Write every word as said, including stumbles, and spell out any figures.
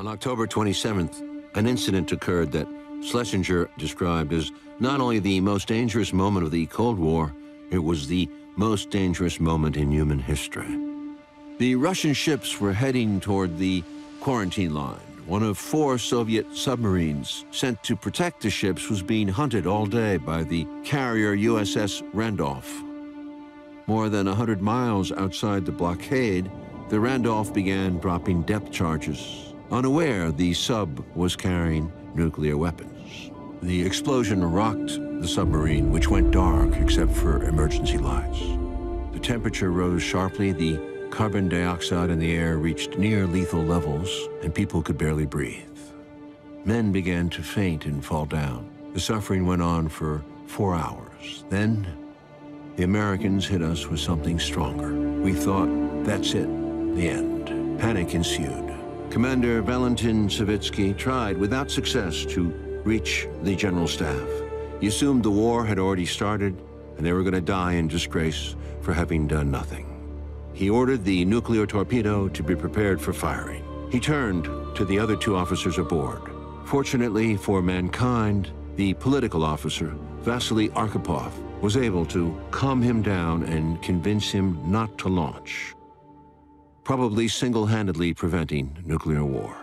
On October twenty-seventh, an incident occurred that Schlesinger described as not only the most dangerous moment of the Cold War, it was the most dangerous moment in human history. The Russian ships were heading toward the quarantine line. One of four Soviet submarines sent to protect the ships was being hunted all day by the carrier U S S Randolph. More than one hundred miles outside the blockade, the Randolph began dropping depth charges, unaware the sub was carrying nuclear weapons. The explosion rocked the submarine, which went dark except for emergency lights. The temperature rose sharply, the carbon dioxide in the air reached near lethal levels, and people could barely breathe. Men began to faint and fall down. The suffering went on for four hours. Then, the Americans hit us with something stronger. We thought, that's it, the end. Panic ensued. Commander Valentin Savitsky tried without success to reach the general staff. He assumed the war had already started and they were going to die in disgrace for having done nothing. He ordered the nuclear torpedo to be prepared for firing. He turned to the other two officers aboard. Fortunately for mankind, the political officer, Vasily Arkhipov, was able to calm him down and convince him not to launch, probably single-handedly preventing nuclear war.